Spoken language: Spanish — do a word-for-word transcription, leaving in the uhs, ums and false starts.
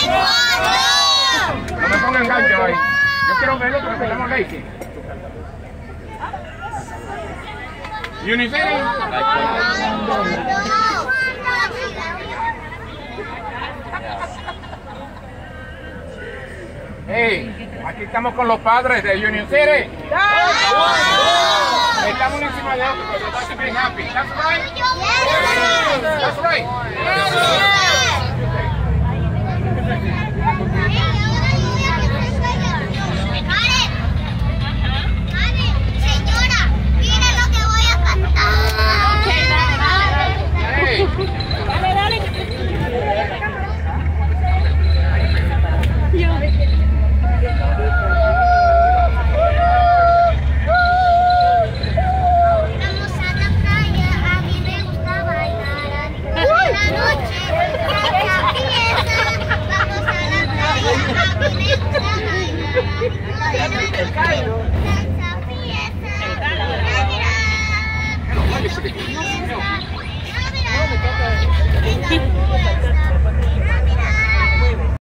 No me pongan gancho ahí. Yo quiero verlo porque tenemos Lacey. Unicity. Hey, aquí estamos con los padres de Union City. Estamos encima de otro, pero that's to be happy. That's right. That's right. Vamos a la playa, a mí me gusta bailar.